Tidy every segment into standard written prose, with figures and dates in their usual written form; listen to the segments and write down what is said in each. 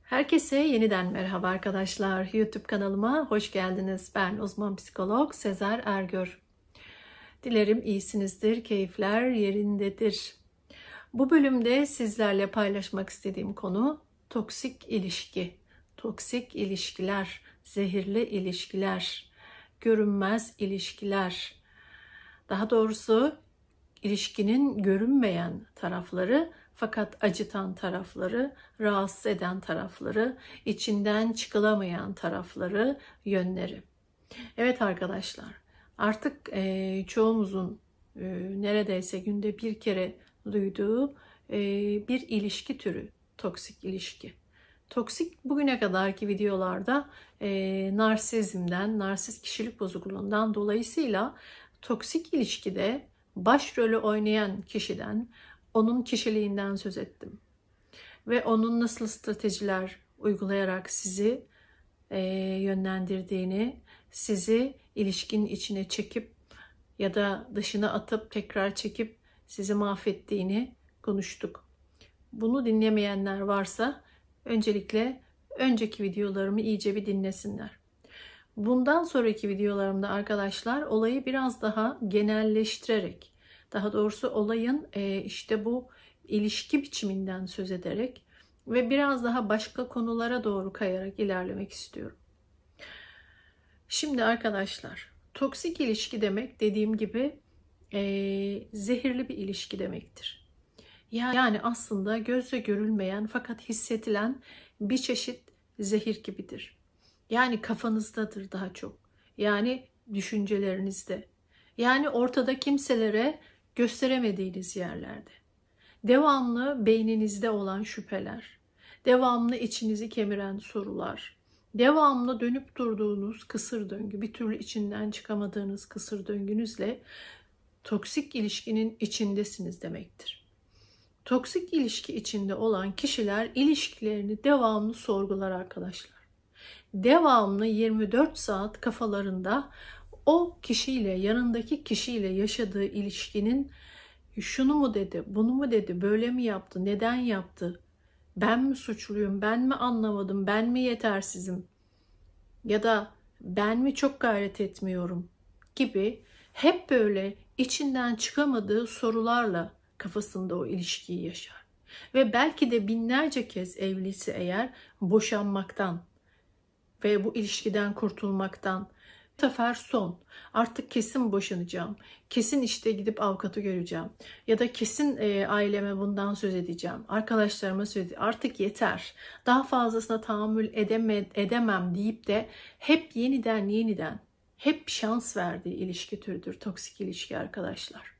Herkese yeniden merhaba arkadaşlar. YouTube kanalıma hoş geldiniz. Ben uzman psikolog Sezer Ergör. Dilerim iyisinizdir, keyifler yerindedir. Bu bölümde sizlerle paylaşmak istediğim konu toksik ilişki. Toksik ilişkiler, zehirli ilişkiler, görünmez ilişkiler. Daha doğrusu ilişkinin görünmeyen tarafları fakat acıtan tarafları, rahatsız eden tarafları, içinden çıkılamayan tarafları, yönleri. Evet arkadaşlar, artık çoğumuzun neredeyse günde bir kere duyduğu bir ilişki türü, toksik ilişki. Toksik bugüne kadarki videolarda narsizmden, narsist kişilik bozukluğundan dolayısıyla toksik ilişkide başrolü oynayan kişiden, onun kişiliğinden söz ettim. Ve onun nasıl stratejiler uygulayarak sizi yönlendirdiğini, sizi ilişkinin içine çekip ya da dışına atıp tekrar çekip sizi mahvettiğini konuştuk. Bunu dinlemeyenler varsa öncelikle önceki videolarımı iyice bir dinlesinler. Bundan sonraki videolarımda arkadaşlar olayı biraz daha genelleştirerek, daha doğrusu olayın işte bu ilişki biçiminden söz ederek ve biraz daha başka konulara doğru kayarak ilerlemek istiyorum. Şimdi arkadaşlar, toksik ilişki demek dediğim gibi zehirli bir ilişki demektir. Yani aslında gözle görülmeyen fakat hissedilen bir çeşit zehir gibidir. Yani kafanızdadır daha çok. Yani düşüncelerinizde. Yani ortada kimselere gösteremediğiniz yerlerde. Devamlı beyninizde olan şüpheler. Devamlı içinizi kemiren sorular. Devamlı dönüp durduğunuz kısır döngü. Bir türlü içinden çıkamadığınız kısır döngünüzle toksik ilişkinin içindesiniz demektir. Toksik ilişki içinde olan kişiler ilişkilerini devamlı sorgular arkadaşlar. Devamlı 24 saat kafalarında o kişiyle, yanındaki kişiyle yaşadığı ilişkinin şunu mu dedi, bunu mu dedi, böyle mi yaptı, neden yaptı, ben mi suçluyum, ben mi anlamadım, ben mi yetersizim ya da ben mi çok gayret etmiyorum gibi hep böyle içinden çıkamadığı sorularla kafasında o ilişkiyi yaşar. Ve belki de binlerce kez evliyse eğer boşanmaktan ve bu ilişkiden kurtulmaktan, bu sefer son, artık kesin boşanacağım, kesin işte gidip avukatı göreceğim ya da kesin aileme bundan söz edeceğim, arkadaşlarıma söz edeceğim, artık yeter, daha fazlasına tahammül edemem deyip de hep yeniden hep şans verdiği ilişki türüdür toksik ilişki arkadaşlar.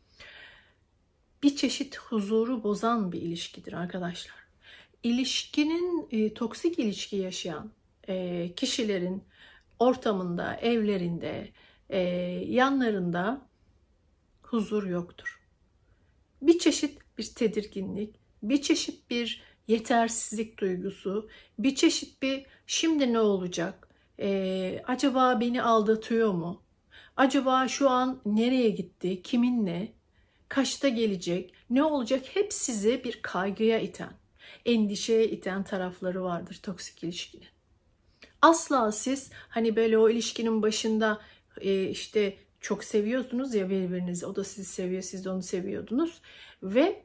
Bir çeşit huzuru bozan bir ilişkidir arkadaşlar. İlişkinin, toksik ilişki yaşayan kişilerin ortamında, evlerinde, yanlarında huzur yoktur. Bir çeşit bir tedirginlik, bir çeşit bir yetersizlik duygusu, bir çeşit bir şimdi ne olacak? Acaba beni aldatıyor mu? Acaba şu an nereye gitti? Kiminle? Kaçta gelecek? Ne olacak? Hep sizi bir kaygıya iten, endişeye iten tarafları vardır toksik ilişkinin. Asla siz hani böyle o ilişkinin başında işte çok seviyorsunuz ya birbirinizi, o da sizi seviyor, siz de onu seviyordunuz ve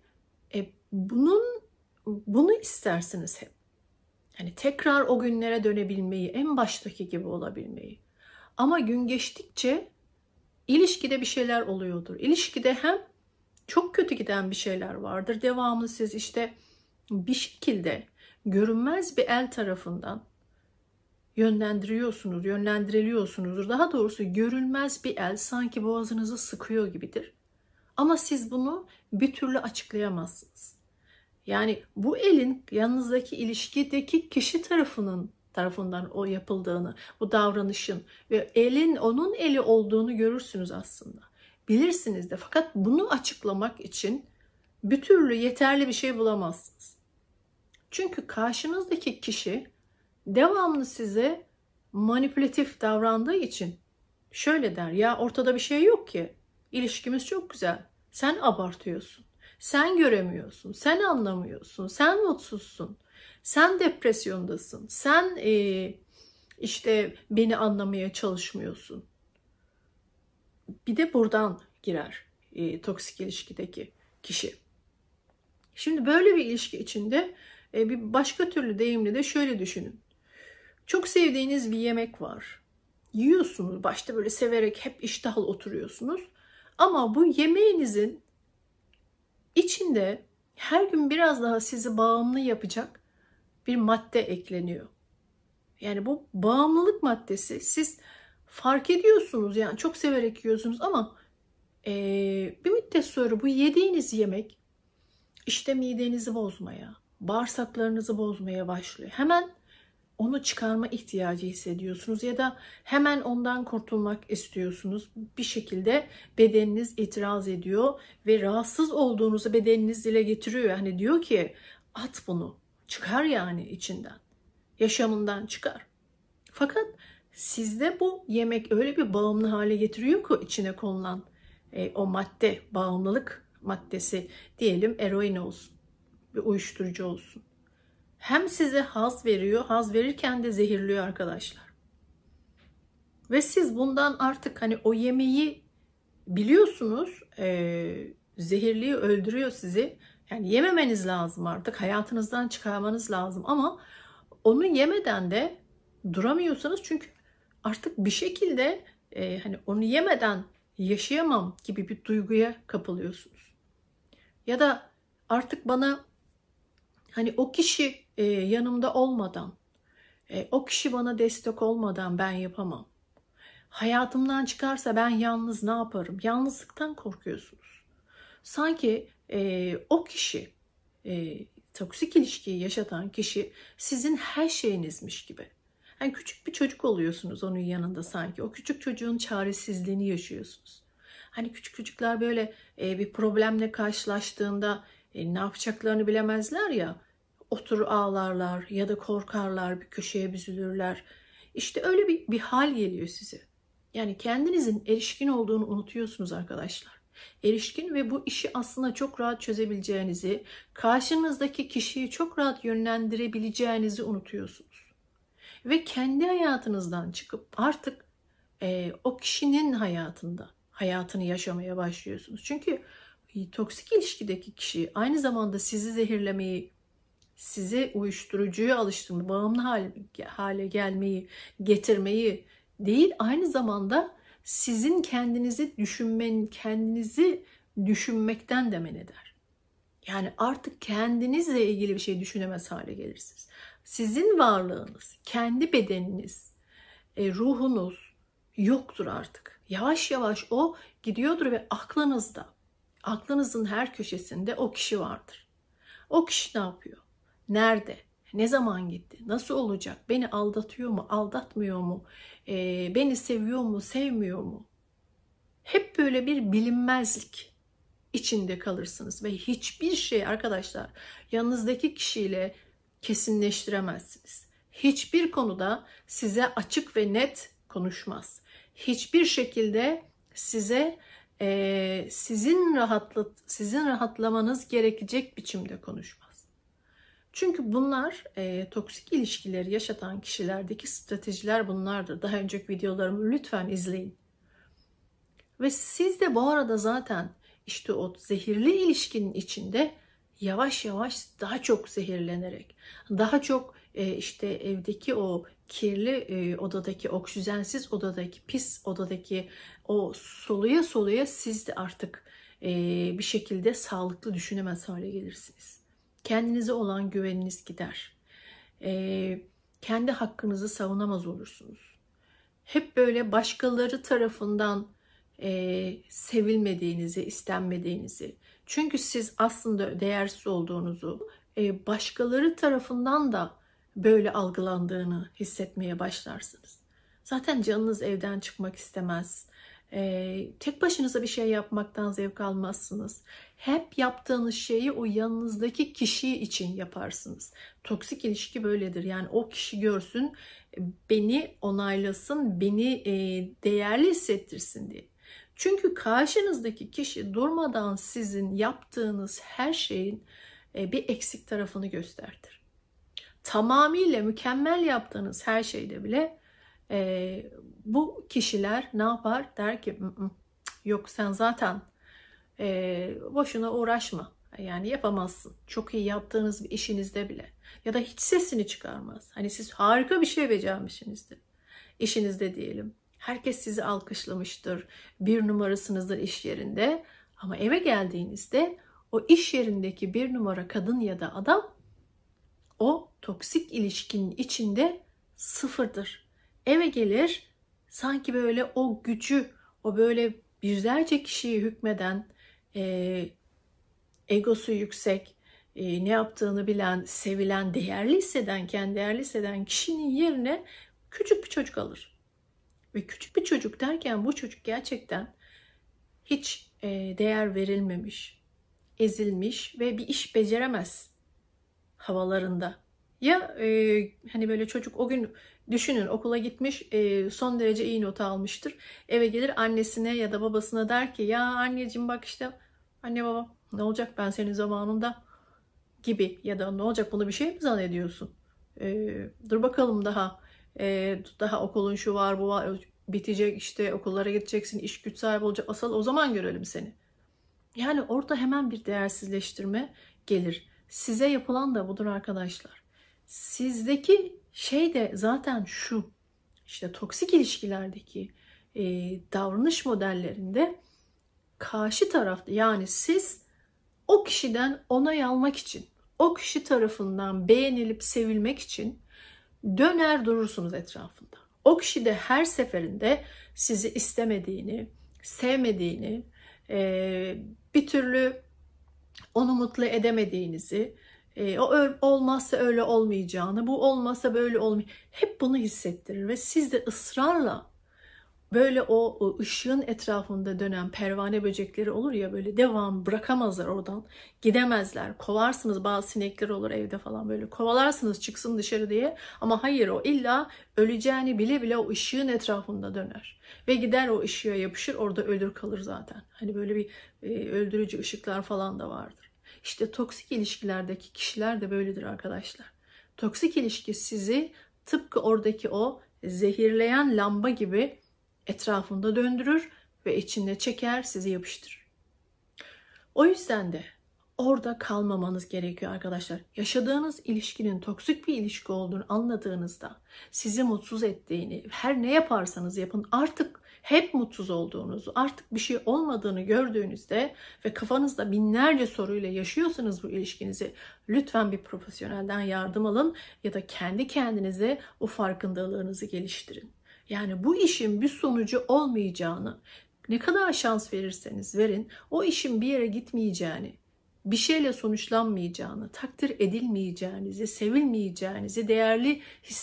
bunu istersiniz hep. Hani tekrar o günlere dönebilmeyi, en baştaki gibi olabilmeyi. Ama gün geçtikçe ilişkide bir şeyler oluyordur. İlişkide hem çok kötü giden bir şeyler vardır. Devamlı siz işte bir şekilde görünmez bir el tarafından yönlendiriliyorsunuzdur. Daha doğrusu görülmez bir el sanki boğazınızı sıkıyor gibidir. Ama siz bunu bir türlü açıklayamazsınız. Yani bu elin yanınızdaki ilişkideki kişi tarafından o yapıldığını, bu davranışın ve elin onun eli olduğunu görürsünüz aslında. Bilirsiniz de fakat bunu açıklamak için bir türlü yeterli bir şey bulamazsınız. Çünkü karşınızdaki kişi devamlı size manipülatif davrandığı için şöyle der: ya ortada bir şey yok ki, ilişkimiz çok güzel, sen abartıyorsun, sen göremiyorsun, sen anlamıyorsun, sen mutsuzsun. Sen depresyondasın. Sen işte beni anlamaya çalışmıyorsun. Bir de buradan girer toksik ilişkideki kişi. Şimdi böyle bir ilişki içinde bir başka türlü deyimle de şöyle düşünün. Çok sevdiğiniz bir yemek var. Yiyorsunuz, başta böyle severek hep iştahlı oturuyorsunuz. Ama bu yemeğinizin içinde her gün biraz daha sizi bağımlı yapacak bir madde ekleniyor. Yani bu bağımlılık maddesi, siz fark ediyorsunuz, yani çok severek yiyorsunuz ama bir müddet sonra bu yediğiniz yemek işte midenizi bozmaya, bağırsaklarınızı bozmaya başlıyor. Hemen onu çıkarma ihtiyacı hissediyorsunuz ya da hemen ondan kurtulmak istiyorsunuz. Bir şekilde bedeniniz itiraz ediyor ve rahatsız olduğunuzu bedeniniz dile getiriyor. Hani diyor ki at bunu, çıkar yani içinden, yaşamından çıkar. Fakat sizde bu yemek öyle bir bağımlı hale getiriyor ki içine konulan o madde, bağımlılık maddesi, diyelim eroin olsun, bir uyuşturucu olsun. Hem size haz veriyor, haz verirken de zehirliyor arkadaşlar. Ve siz bundan artık hani o yemeği biliyorsunuz, zehirliyor, öldürüyor sizi. Yani yememeniz lazım artık, hayatınızdan çıkarmanız lazım ama onu yemeden de duramıyorsanız, çünkü artık bir şekilde hani onu yemeden yaşayamam gibi bir duyguya kapılıyorsunuz. Ya da artık bana hani o kişi yanımda olmadan, o kişi bana destek olmadan ben yapamam. Hayatımdan çıkarsa ben yalnız ne yaparım? Yalnızlıktan korkuyorsunuz. Sanki o kişi, toksik ilişkiyi yaşatan kişi sizin her şeyinizmiş gibi. Yani küçük bir çocuk oluyorsunuz onun yanında sanki. O küçük çocuğun çaresizliğini yaşıyorsunuz. Hani küçük çocuklar böyle bir problemle karşılaştığında ne yapacaklarını bilemezler ya. Oturur ağlarlar ya da korkarlar, bir köşeye büzülürler. İşte öyle bir hal geliyor size. Yani kendinizin erişkin olduğunu unutuyorsunuz arkadaşlar. Erişkin ve bu işi aslında çok rahat çözebileceğinizi, karşınızdaki kişiyi çok rahat yönlendirebileceğinizi unutuyorsunuz. Ve kendi hayatınızdan çıkıp artık o kişinin hayatını yaşamaya başlıyorsunuz. Çünkü toksik ilişkideki kişi aynı zamanda sizi zehirlemeyi, sizi uyuşturucuya alıştırmayı, bağımlı hale gelmeyi, getirmeyi değil, aynı zamanda sizin kendinizi düşünmekten de men eder. Yani artık kendinizle ilgili bir şey düşünemez hale gelirsiniz. Sizin varlığınız, kendi bedeniniz, ruhunuz yoktur artık. Yavaş yavaş o gidiyordur ve aklınızın her köşesinde o kişi vardır. O kişi ne yapıyor? Nerede? Ne zaman gitti? Nasıl olacak? Beni aldatıyor mu? Aldatmıyor mu? Beni seviyor mu? Sevmiyor mu? Hep böyle bir bilinmezlik içinde kalırsınız ve hiçbir şey arkadaşlar yanınızdaki kişiyle kesinleştiremezsiniz. Hiçbir konuda size açık ve net konuşmaz. Hiçbir şekilde size sizin rahatlamanız gerekecek biçimde konuşmaz. Çünkü bunlar toksik ilişkileri yaşatan kişilerdeki stratejiler bunlardır. Daha önceki videolarımı lütfen izleyin. Ve siz de bu arada zaten işte o zehirli ilişkinin içinde yavaş yavaş daha çok zehirlenerek, daha çok işte evdeki o kirli odadaki, oksijensiz odadaki, pis odadaki o soluya soluya siz de artık bir şekilde sağlıklı düşünemez hale gelirsiniz. Kendinize olan güveniniz gider. Kendi hakkınızı savunamaz olursunuz. Hep böyle başkaları tarafından sevilmediğinizi, istenmediğinizi, çünkü siz aslında değersiz olduğunuzu, başkaları tarafından da böyle algılandığını hissetmeye başlarsınız. Zaten canınız evden çıkmak istemez. Tek başınıza bir şey yapmaktan zevk almazsınız. Hep yaptığınız şeyi o yanınızdaki kişi için yaparsınız. Toksik ilişki böyledir. Yani o kişi görsün, beni onaylasın, beni değerli hissettirsin diye. Çünkü karşınızdaki kişi durmadan sizin yaptığınız her şeyin bir eksik tarafını gösterir. tamamıyla mükemmel yaptığınız her şeyde bile bu kişiler ne yapar? Der ki yok sen zaten boşuna uğraşma. Yani yapamazsın. Çok iyi yaptığınız bir işinizde bile. Ya da hiç sesini çıkarmaz. Hani siz harika bir şey becermişsinizdir. İşinizde diyelim. Herkes sizi alkışlamıştır. Bir numarasınızdır iş yerinde. Ama eve geldiğinizde o iş yerindeki bir numara kadın ya da adam o toksik ilişkinin içinde sıfırdır. Eve gelir sanki böyle o gücü, o böyle yüzlerce kişiyi hükmeden, egosu yüksek, ne yaptığını bilen, sevilen, değerli hisseden, kendi değerli hisseden kişinin yerine küçük bir çocuk alır. Ve küçük bir çocuk derken bu çocuk gerçekten hiç değer verilmemiş, ezilmiş ve bir iş beceremez havalarında. Ya hani böyle çocuk o gün düşünün okula gitmiş, son derece iyi not almıştır. Eve gelir annesine ya da babasına der ki ya anneciğim bak işte anne baba ne olacak ben senin zamanında gibi ya da ne olacak bunu bir şey mi zannediyorsun? Dur bakalım daha okulun şu var bu var bitecek işte okullara gideceksin iş güç sahibi olacak asıl o zaman görelim seni. Yani orada hemen bir değersizleştirme gelir. Size yapılan da budur arkadaşlar. Sizdeki şey de zaten şu. İşte toksik ilişkilerdeki davranış modellerinde karşı tarafta yani siz o kişiden onay almak için, o kişi tarafından beğenilip sevilmek için döner durursunuz etrafında. O kişi de her seferinde sizi istemediğini, sevmediğini, bir türlü onu mutlu edemediğinizi, o olmazsa öyle olmayacağını, bu olmazsa böyle olmayacağını hep bunu hissettirir ve siz de ısrarla böyle o ışığın etrafında dönen pervane böcekleri olur ya böyle devam bırakamazlar oradan gidemezler. Kovarsınız bazı sinekler olur evde falan böyle kovalarsınız çıksın dışarı diye ama hayır o illa öleceğini bile bile o ışığın etrafında döner. Ve gider o ışığa yapışır orada ölür kalır zaten. Hani böyle bir öldürücü ışıklar falan da vardır. İşte toksik ilişkilerdeki kişiler de böyledir arkadaşlar. Toksik ilişki sizi tıpkı oradaki o zehirleyen lamba gibi etrafında döndürür ve içinde çeker, sizi yapıştırır. O yüzden de orada kalmamanız gerekiyor arkadaşlar. Yaşadığınız ilişkinin toksik bir ilişki olduğunu anladığınızda, sizi mutsuz ettiğini, her ne yaparsanız yapın artık hep mutsuz olduğunuzu, artık bir şey olmadığını gördüğünüzde ve kafanızda binlerce soruyla yaşıyorsanız bu ilişkinizi lütfen bir profesyonelden yardım alın ya da kendi kendinize o farkındalığınızı geliştirin. Yani bu işin bir sonucu olmayacağını, ne kadar şans verirseniz verin, o işin bir yere gitmeyeceğini, bir şeyle sonuçlanmayacağını, takdir edilmeyeceğinizi, sevilmeyeceğinizi, değerli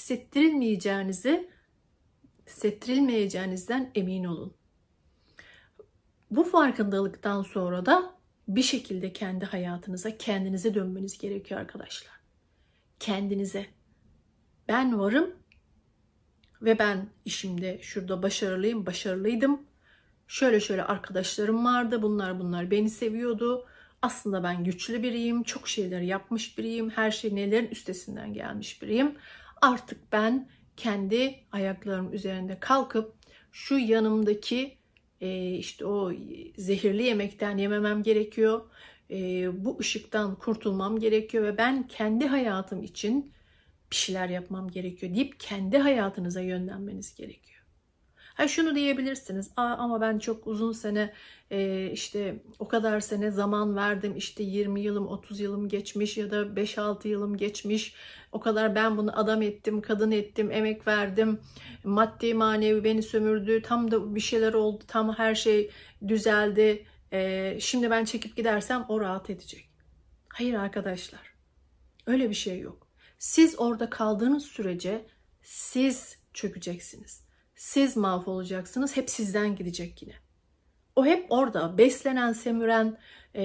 hissettirilmeyeceğinizden emin olun. Bu farkındalıktan sonra da bir şekilde kendi hayatınıza, kendinize dönmeniz gerekiyor arkadaşlar. Kendinize. Ben varım ve ben işimde şurada başarılıyım, başarılıydım. Şöyle arkadaşlarım vardı, bunlar beni seviyordu. Aslında ben güçlü biriyim, çok şeyler yapmış biriyim, her şey nelerin üstesinden gelmiş biriyim. Artık ben kendi ayaklarım üzerinde kalkıp şu yanımdaki işte o zehirli yemekten yememem gerekiyor. Bu ışıktan kurtulmam gerekiyor ve ben kendi hayatım için bir şeyler yapmam gerekiyor deyip kendi hayatınıza yönlenmeniz gerekiyor. Ha şunu diyebilirsiniz. Ama ben çok uzun sene işte o kadar sene zaman verdim. İşte 20 yılım 30 yılım geçmiş ya da 5-6 yılım geçmiş. O kadar ben bunu adam ettim, kadın ettim, emek verdim. Maddi manevi beni sömürdü. Tam da bir şeyler oldu. Tam her şey düzeldi. Şimdi ben çekip gidersem o rahat edecek. Hayır arkadaşlar. Öyle bir şey yok. Siz orada kaldığınız sürece siz çökeceksiniz. Siz mahvolacaksınız. Hep sizden gidecek yine. O hep orada beslenen, semüren,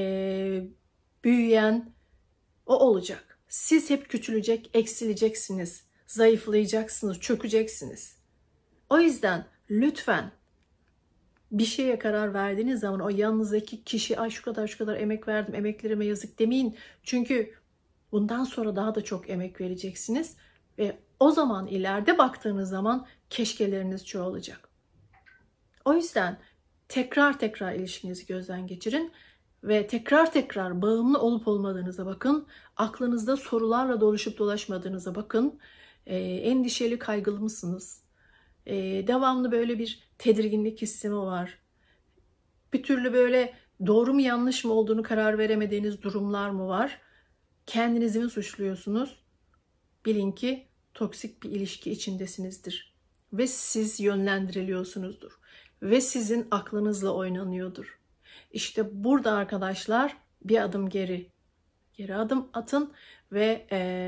büyüyen o olacak. Siz hep küçülecek, eksileceksiniz. Zayıflayacaksınız, çökeceksiniz. O yüzden lütfen bir şeye karar verdiğiniz zaman o yanınızdaki kişi ay şu kadar emek verdim, emeklerime yazık demeyin. Çünkü Bundan sonra daha da çok emek vereceksiniz ve o zaman ileride baktığınız zaman keşkeleriniz çoğalacak. O yüzden tekrar tekrar ilişkinizi gözden geçirin ve tekrar tekrar bağımlı olup olmadığınıza bakın. Aklınızda sorularla dolaşıp dolaşmadığınıza bakın. Endişeli, kaygılı mısınız? Devamlı böyle bir tedirginlik hissi mi var? Bir türlü böyle doğru mu yanlış mı olduğunu karar veremediğiniz durumlar mı var? Kendinizi mi suçluyorsunuz? Bilin ki toksik bir ilişki içindesinizdir. Ve siz yönlendiriliyorsunuzdur. Ve sizin aklınızla oynanıyordur. İşte burada arkadaşlar bir adım geri adım atın ve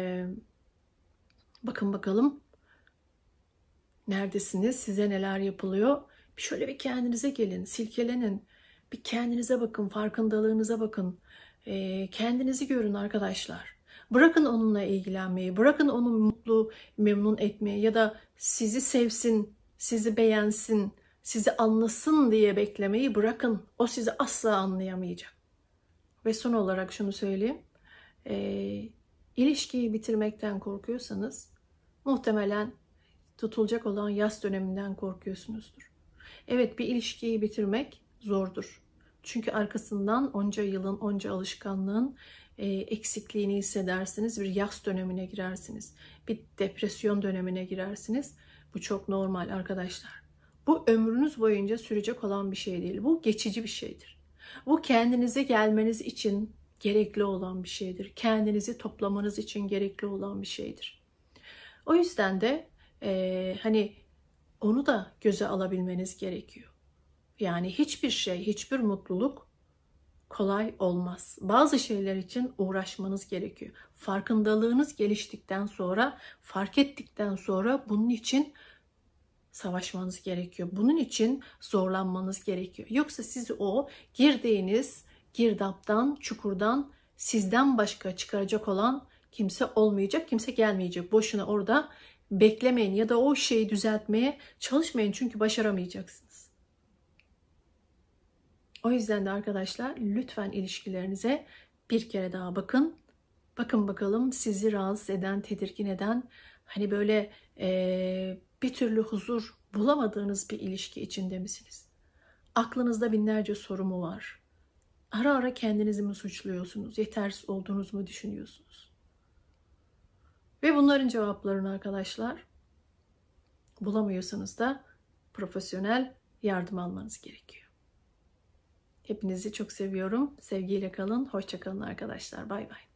bakın bakalım neredesiniz, size neler yapılıyor. Şöyle bir kendinize gelin, silkelenin. Bir kendinize bakın, farkındalığınıza bakın. Kendinizi görün arkadaşlar. Bırakın onunla ilgilenmeyi, bırakın onu mutlu, memnun etmeyi ya da sizi sevsin, sizi beğensin, sizi anlasın diye beklemeyi bırakın. O sizi asla anlayamayacak. Ve son olarak şunu söyleyeyim. İlişkiyi bitirmekten korkuyorsanız muhtemelen tutulacak olan yaz döneminden korkuyorsunuzdur. Evet, bir ilişkiyi bitirmek zordur. Çünkü arkasından onca yılın, onca alışkanlığın eksikliğini hissedersiniz. Bir yaz dönemine girersiniz. Bir depresyon dönemine girersiniz. Bu çok normal arkadaşlar. Bu ömrünüz boyunca sürecek olan bir şey değil. Bu geçici bir şeydir. Bu kendinize gelmeniz için gerekli olan bir şeydir. Kendinizi toplamanız için gerekli olan bir şeydir. O yüzden de hani onu da göze alabilmeniz gerekiyor. Yani hiçbir şey, hiçbir mutluluk kolay olmaz. Bazı şeyler için uğraşmanız gerekiyor. Farkındalığınız geliştikten sonra, fark ettikten sonra bunun için savaşmanız gerekiyor. Bunun için zorlanmanız gerekiyor. Yoksa sizi o girdiğiniz girdaptan, çukurdan sizden başka çıkaracak olan kimse olmayacak, kimse gelmeyecek. Boşuna orada beklemeyin ya da o şeyi düzeltmeye çalışmayın çünkü başaramayacaksınız. O yüzden de arkadaşlar lütfen ilişkilerinize bir kere daha bakın. Bakın bakalım sizi rahatsız eden, tedirgin eden, hani böyle bir türlü huzur bulamadığınız bir ilişki içinde misiniz? Aklınızda binlerce soru mu var? Ara ara kendinizi mi suçluyorsunuz? Yetersiz olduğunuzu mu düşünüyorsunuz? Ve bunların cevaplarını arkadaşlar bulamıyorsanız da profesyonel yardım almanız gerekiyor. Hepinizi çok seviyorum. Sevgiyle kalın. Hoşça kalın arkadaşlar. Bay bay.